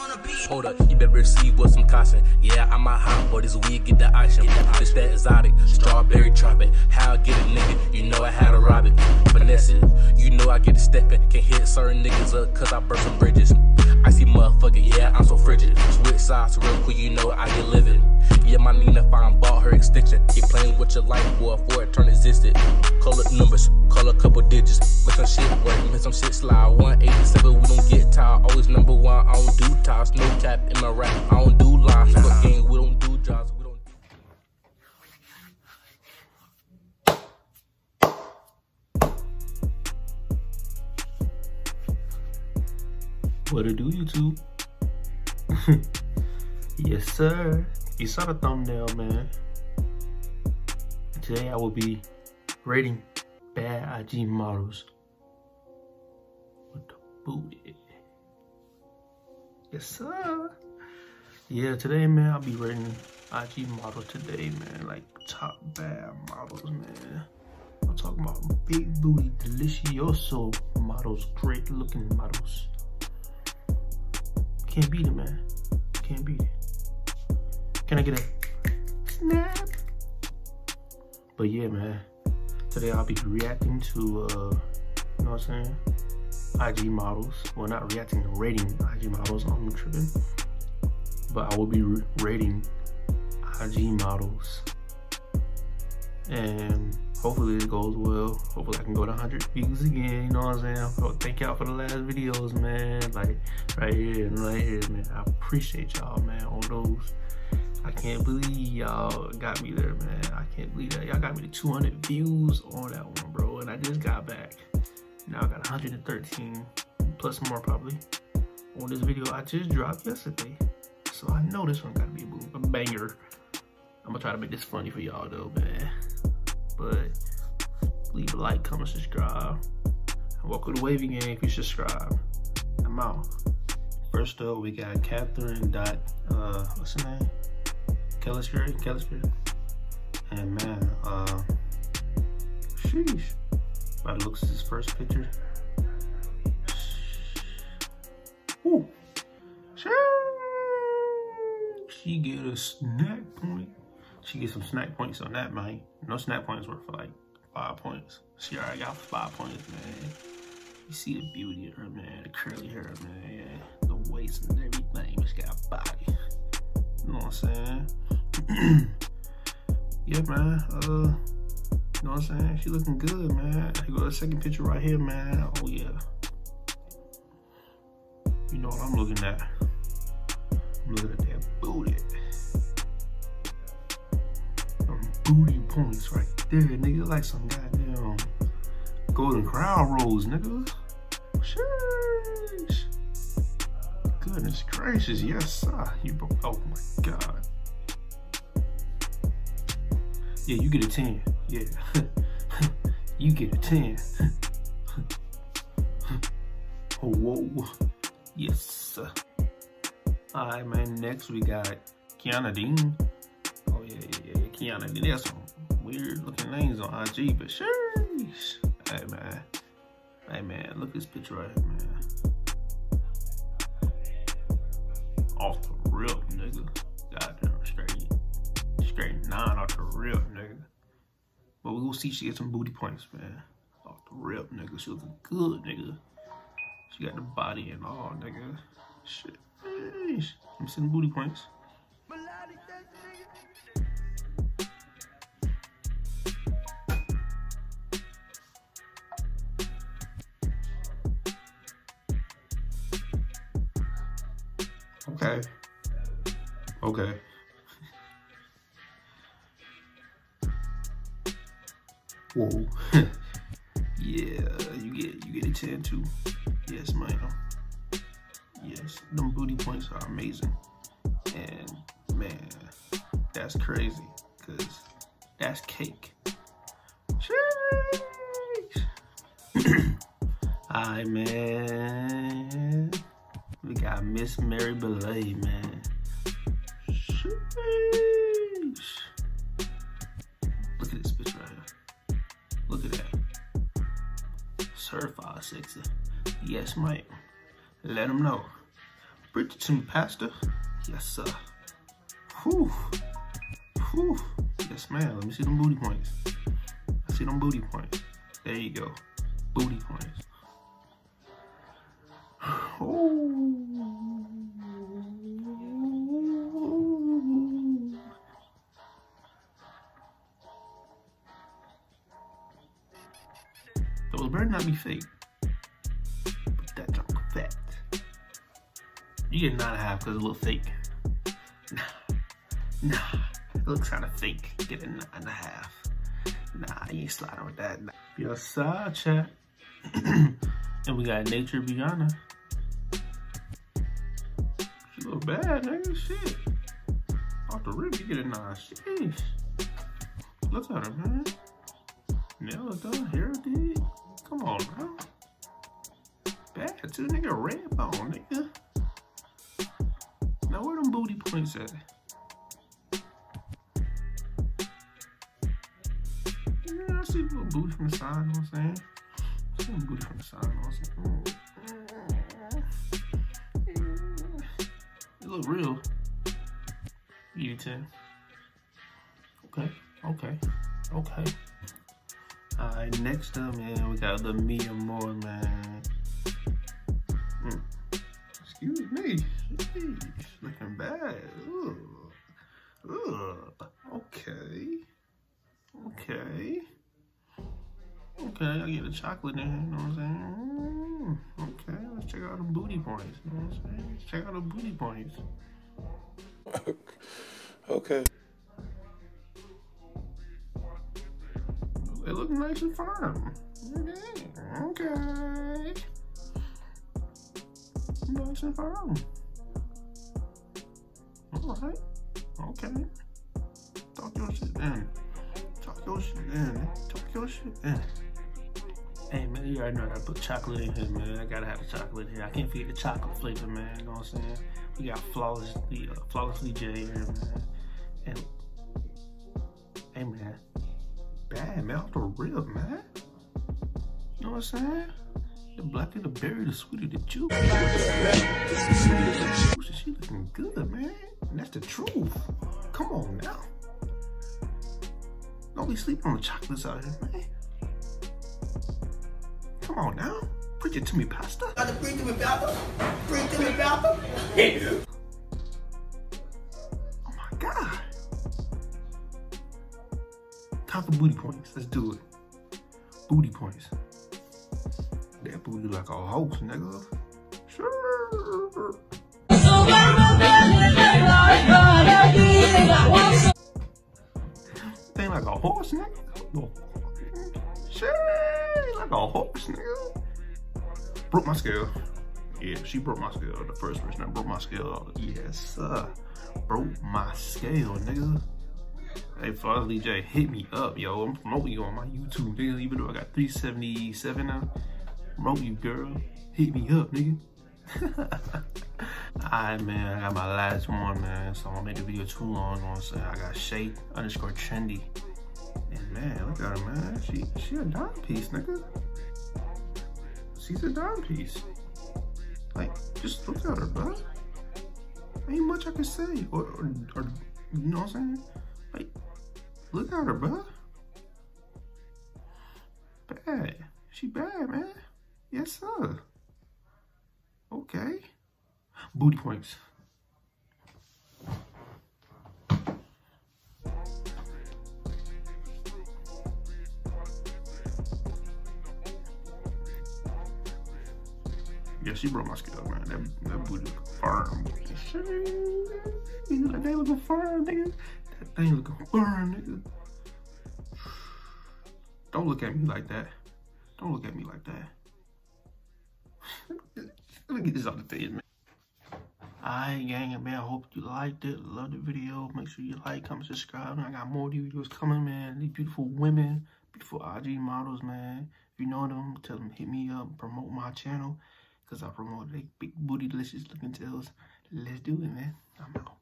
Hold up, you better receive with some caution. Yeah, I'm a hot boy, this weed get the action. Bitch that exotic, strawberry tropic. How I get a nigga, you know I had to rob it. Finesse it, you know I get to steppin'. Can hit certain niggas up cause I burn some bridges. I see motherfucker, yeah, I'm so frigid. Switch sides real quick, you know I get living. Yeah, my Nina fine bought her extension. Keep playing with your life, boy, before it turn existed. Call up numbers, call a couple digits. Make some shit work, make some shit slide. 187, we don't get tired. Always number one, I don't do toss. No cap in my rap, I don't do lines. Fuck game, we don't do jobs. We don't do. What it do, YouTube? Yes, sir. You saw the thumbnail, man. Today I will be rating bad IG models with the booty. Yes, sir. Yeah, today, man, I'll be rating IG model today, man. Like top bad models, man. I'm talking about big booty, delicioso models, great looking models. Can't beat it, man. Can't beat it. Can I get a snap? But yeah, man. Today I'll be reacting to, you know what I'm saying? IG models. Well, not reacting, rating IG models. I'm tripping. But I will be rating IG models. And hopefully it goes well. Hopefully I can go to 100 views again, you know what I'm saying? So thank y'all for the last videos, man. Like, right here, man. I appreciate y'all, man, on those. I can't believe y'all got me there, man. I can't believe that. Y'all got me to 200 views on that one, bro. And I just got back. Now I got 113, plus more probably, on this video I just dropped yesterday. So I know this one gotta be a banger. I'm gonna try to make this funny for y'all though, man. But leave a like, comment, subscribe. And welcome to Wavy Gang if you subscribe. I'm out. First up, we got Catherine dot, what's her name? Kellister. And man, sheesh. By the looks of his first picture. Ooh. She get a snack point. She get some snack points on that, man. No snack points worth for like 5 points. She already got 5 points, man. You see the beauty of her, man. The curly hair, man. Yeah. The waist and everything. She got a body. You know what I'm saying? Yeah, man. You know what I'm saying? She looking good, man. Here go the second picture right here, man. Oh yeah. You know what I'm looking at? I'm looking at that booty. Some booty points right there, nigga. Like some goddamn Golden Crown rolls, nigga. Sheesh. Goodness gracious, yes, sir. Oh my God. Yeah, you get a 10. Yeah. You get a 10. Oh, whoa. Yes, sir. Alright, man. Next, we got Kiana Dean. Oh, yeah. Kiana Dean. They got some weird looking names on IG, but sheesh. Hey, man. Look at this picture right here, man. Off the rip, nigga. Goddamn, straight 9 off the rip, nigga. But we gonna see she get some booty points, man. Off the rip, nigga. She looking good, nigga. She got the body and all, nigga. Shit. I'm seeing booty points. Okay. Whoa. Yeah, you get a 10 too. Yes, ma'am. Yes, them booty points are amazing. And man, that's crazy, cause that's cake. Alright, man. We got Miss Mary Belay, man. Sheesh. Look at this bitch right here. Look at that. Certified sexy. Yes, mate. Let them know. Preach it to me, Pastor. Yes, sir. Whew. Whew. Yes, ma'am. Let me see them booty points. I see them booty points. There you go. Booty points. Oh. Those better not be fake. But that junk fat. You get 9.5 because it looks fake. Nah. It looks kind of fake. Get a 9.5. Nah, you ain't sliding with that. Nah. Your side chat. And we got Nature Biana. She look bad, nigga. Shit. Off the rip, you get a 9. Sheesh. Look at her, man. Nail it done. Hair did. Come on, man. Bad too, nigga. Red bone, nigga. Now where them booty points at? Yeah, I see a little booty from the side, you know what I'm saying? I see a little booty from the side, you know what I'm saying? It look real. You 10. Okay. Alright, next up, man, we got the Mia Moore, man. Excuse me. Sheesh, looking bad. Ugh. Okay, I get a chocolate in here, you know what I'm saying? Okay, let's check out the booty points, you know what I'm saying? Let's check out the booty points. Okay. They look nice and firm. Okay. Nice and firm. Alright. Okay. Talk your shit in. Hey man, you already know I gotta put chocolate in here, man. I gotta have the chocolate here. I can't forget the chocolate flavor, man. You know what I'm saying? We got Flawlessly J here, man. And hey man, bad man, off the rip, man. You know what I'm saying? The blacker the berry, the sweeter the juice. She looking good, man. And that's the truth. Come on now. Don't be sleeping on the chocolates out here, man. Come on now. Preach it to me, Pastor. Preach to me, Pastor. Preach to me, Pastor. Yeah. Oh my God. Time for booty points. Let's do it. Booty points. That booty like a host, nigga. Sure. Ain't like a horse, nigga. Shit, like a horse, nigga. Broke my scale. Yeah, she broke my scale. The first person that broke my scale. Yes, sir. Broke my scale, nigga. Hey, Flawlessly J, hit me up, yo. I'm promoting you on my YouTube, nigga. Even though I got 377 now. Promote you, girl. Hit me up, nigga. Alright, man. I got my last one, man. So I won't make the video too long. You know what I'm saying? I got Shay_trendy. And man, look at her, man. She a dime piece, nigga. She's a dime piece. Like, just look at her, bro. Ain't much I can say. Or you know what I'm saying? Like, look at her, bro. Bad. She bad, man. Yes, sir. Okay. Booty points. Yeah, she broke my scale, man. That booty look firm. That thing looking firm, nigga. That thing looking firm, nigga. Don't look at me like that. Don't look at me like that. Let me get this off the face, man. Alright, gang, man. I hope you liked it. Love the video. Make sure you like, comment, subscribe. I got more videos coming, man. These beautiful women, beautiful IG models, man. If you know them, tell them hit me up, promote my channel. Because I promote big booty delicious looking tails. Let's do it, man. I'm out.